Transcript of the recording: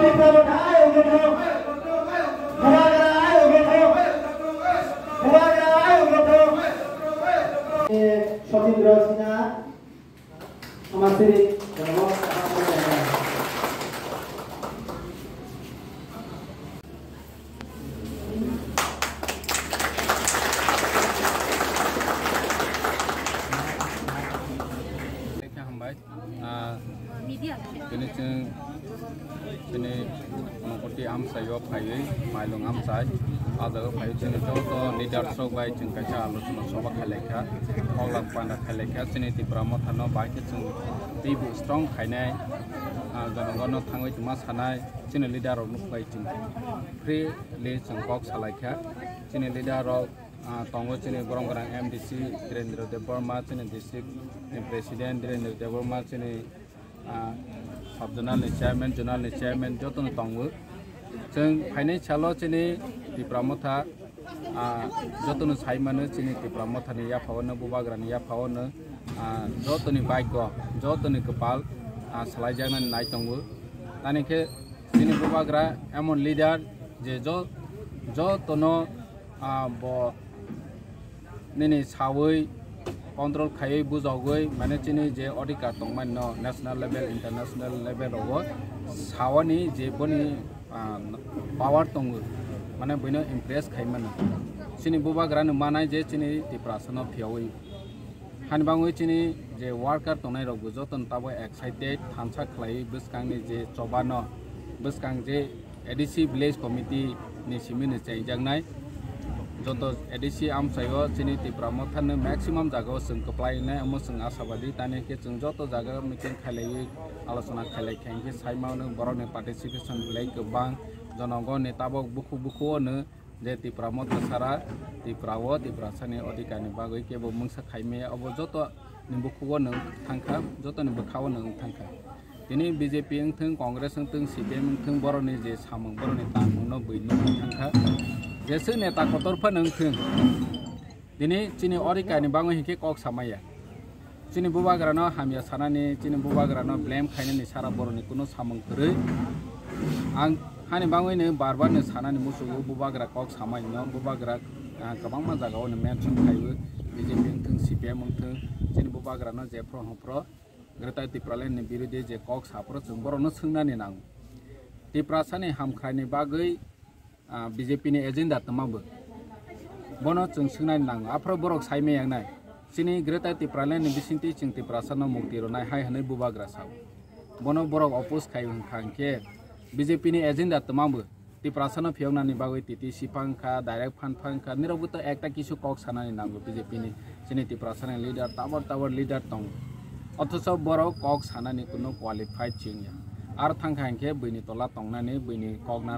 Ini mengikuti amsayo payai, mailung amsai, ada payai jenis itu leader sobai jengkaca alusnya sobat kaleka, orang pandai kaleka jenis Tiprasa thano baik jeng tibu strong Khaisinai, jangan thangoi cuma sanai jenis leader orang baik jeng, free le jengkok salaka, jenis leader orang tanggo jenis orang MDC Direndra Deborma jenis district presiden Direndra Deborma jenis sub zonal chairman joto no tangwo jeng Khaisinai chalo chini Tiprasa joto no saimano chini Tiprasa ni ya phawan Bubagra ni ya phawan joto ni bike go joto ni kepal salajana nai tangwo tani ke chini Bubagra emon leader je joto no bo nini sawoi control khai bujogoi mane chini je odika tongman no national level international level ogo sawani je boni power tongu mane boino impress khaiman chini Bubagra no manai je chini Tiprasa no phiawoi hanbangoi chini je worker tongnai rok bujoton tabo excited thansa khlai buskangni je chobano buskang je ADC village committee ni simini chaijangnai joto ADC amsayo chini Tiprasa thane maximum jaga sung apply nai amo sung asabadi tane ke chung joto jaga meeting khalai alosona khalai khangke saimau no borok ni participation belai kebang jonogo ni tabok buku no je Tiprasa sara Tiprasa ni odikani bagoi kebo mungsa khaime abo joto ni buku no thangkha joto ni bukhaw no thangkha tini BJP engthung Congress engthung CPM engthung borok ni je samung borok ni tangmung no buino thangkha Jese neta kotor paneng thung, dini cini orika ni bangun hike kok samaya, cini Bubagra no hamya sana ni cini Bubagra no blame Khaisinai ni sara boro ni kuno samung kere, ang hani bangun ni barbar ni sana ni musuh Bubagra kok samay no Bubagra kabang majaga ni mention Khaiwe, BJP engthung CPM engthung cini Bubagra no je pro gerta Tiprasa ni biru je kok sapro chung boro no sungna ni nang, Tiprasa ni hamkhai ni bagai BJP ni agenda tamabu bono chung sungnai nang afro borok saime yang nai sini greta Tiprasa ni bisinti chung Tiprasa no mukti ro nai hai hanai Bubagra saw bono borok opus khai khangke BJP ni agenda tamabu Tiprasa no phiawna ni bagoi titi sipangkha direct phanka nirobuto ekta kisu kok sanani nango BJP ni sini Tiprasa ni leader tabor leader tong othoso borok kok sanani kuno qualified chingya ar thangkhangke buini tola tongnani buini kok na